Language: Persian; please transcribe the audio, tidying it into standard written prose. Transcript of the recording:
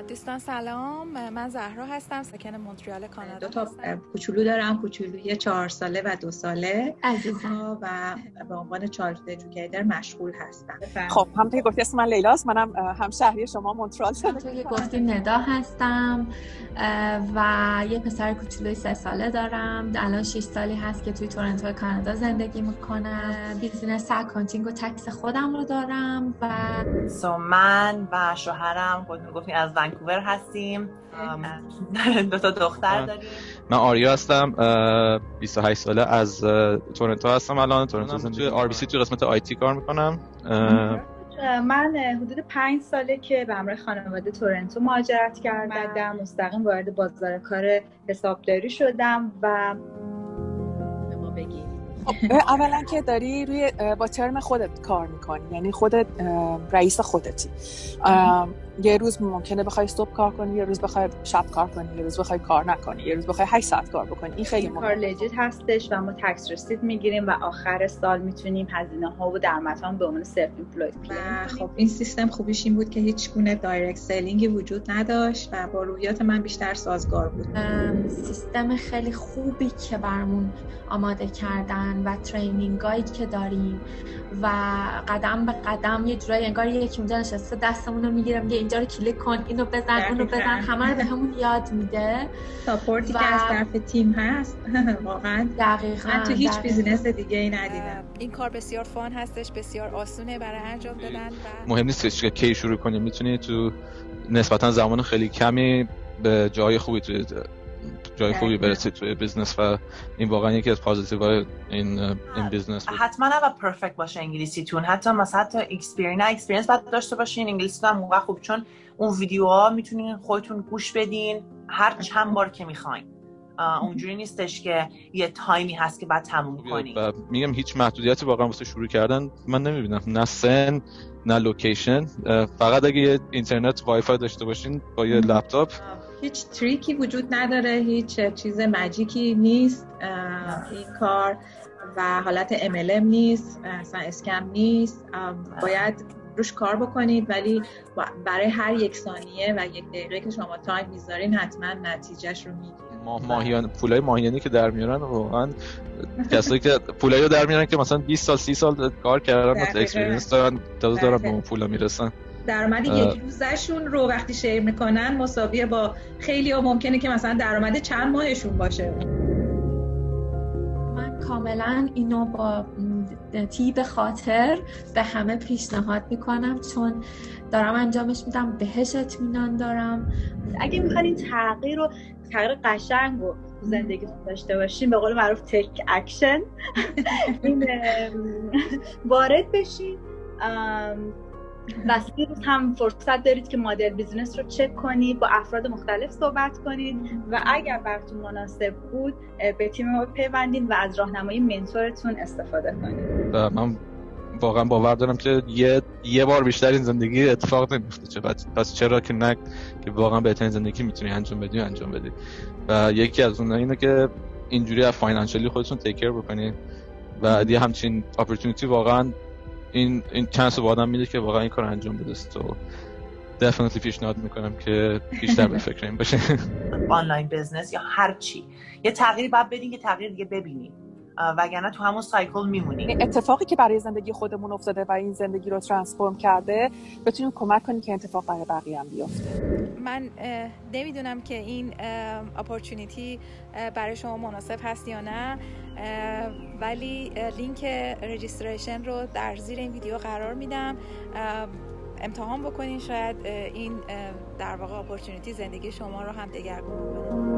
دوستان سلام، من زهرا هستم، ساکن مونترال کانادا. 2 تا کوچولو دارم، کوچولوی 4 ساله و 2 ساله عزیزم و به عنوان چایلد ادوکیتور مشغول هستم. خب همونطور که گفتی اسم من لیلاست، منم همشهری شما مونترال. همونطور که گفتی ندا هستم و یه پسر کوچولوی 3 ساله دارم. الان 6 سالی هست که توی تورنتو کانادا زندگی میکنم. بیزینس اکانتینگ و تکس خودم رو دارم و من و شوهرم گفتیم از ونکوور هستیم. 2 تا دختر داریم. من آریا هستم، 28 ساله، از تورنتو هستم. الان تورنتو توی RBC توی قسمت آیتی کار میکنم. من حدود 5 ساله که به همراه خانواده تورنتو مهاجرت کردم. مستقیم وارد بازار کار حسابداری شدم و به ما بگید. اولا که داری روی با ترم خودت کار میکنی، یعنی خودت رئیس خودتی. یه روز ممکنه بخوای صبح کار کنی، یه روز بخوای شب کار کنی، یه روز بخوای کار نکنی، یه روز بخوای 8 ساعت کار بکنی. این خیلی مهمه. کار لجیت هستش و ما تکس رسید میگیریم و آخر سال میتونیم هزینه‌ها و درآمدها به عنوان سلف ایمپلوید کلیم. خب این سیستم خوبیش این بود که هیچ گونه دایرکت سلینگی وجود نداشت و با روحیات من بیشتر سازگار بود. سیستم خیلی خوبی که برامون آماده کردن و ترینینگایی که داریم و قدم به قدم یه جورایی انگار یکی اونجا نشسته دستمون رو میگیره میگه اینجا رو کلیک کن، اینو بزن، اونو بزن، همه رو بهمون یاد میده. ساپورتی که از طرف تیم هست واقعا دقیقاً من تو هیچ بیزینس دیگه ای ندیدم. این کار بسیار فان هستش، بسیار آسونه برای انجام دادن و مهم نیست که کی شروع کنی، میتونی تو نسبتا زمان خیلی کمی به جای خوبی برسی توی بیزنس و این واقعا یکی از پازیتیوهای این بیزنس بود. حتما نباید پرفکت باشه انگلیسیتون، حتی اکسپریانس باید داشته باشین. انگلیسیتون هم موقع خوب، چون اون ویدیوها میتونین خودتون گوش بدین هر چند بار که میخواین. اونجوری نیستش که یه تایمی هست که بعد تموم کنی. میگم هیچ محدودیتی واقعا واسه شروع کردن من نمیبینم، نه سن نه لوکیشن. فقط اگه یه اینترنت وای فای داشته باشین با یه لپتاپ. هیچ تریکی وجود نداره، هیچ چیز ماجیکی نیست این کار و حالت MLM نیست، اصلا اسکم نیست. باید روش کار بکنید ولی برای هر 1 ثانیه و 1 دقیقه که شما تایم میذارین حتما نتیجهش رو میگیرید. پولای ماهیانه که در میارن واقعا کسایی که پولایو در میارن که مثلا 20 سال 30 سال کار کردن و اکسپریانس دارن دارن به اون پولا میرسن. درآمد 1 روزشون رو وقتی شیر میکنن مساویه با خیلی ها ممکنه که مثلا درآمد چند ماهشون باشه. من کاملا اینو با طیب خاطر به همه پیشنهاد میکنم چون دارم انجامش میدم، بهش اطمینان دارم. اگه میخواین تغییر قشنگ رو زندگیتون داشته باشین، به قول معروف تیک اکشن، این وارد بشین. و 3 روز هم فرصت دارید که مدل بیزینس رو چک کنید، با افراد مختلف صحبت کنید و اگر براتون مناسب بود به تیم ما بپیوندید و از راهنمایی منتورتون استفاده کنید. من واقعا باور دارم که یه بار بیشتر این زندگی اتفاق نمیفته، پس چرا که نه که واقعا بهترین زندگی میتونی انجام بدی. و یکی از اونها اینه که اینجوری از فاینانشلی خودتون تیک کیر بکنید و یه همچین اپورتونیتی واقعا این چانس رو آدم میده که واقعا این کار انجام بده. تو definitely پیشنهاد میکنم که بیشتر به فکر این باشه. آنلاین بیزنس یا هر چی یه تغییری باید بدین، یه تغییر دیگه ببینین، وگرنه تو همون سایکل میمونیم. اتفاقی که برای زندگی خودمون افتاده و این زندگی رو ترانسفورم کرده بتونیم کمک کنیم که اتفاق برای بقیه هم بیفته. من نمیدونم که این اپورتونیتی برای شما مناسب هست یا نه، ولی لینک رجیستریشن رو در زیر این ویدیو قرار میدم. امتحان بکنین، شاید این در واقع اپورتونیتی زندگی شما رو هم دگرگون کنه.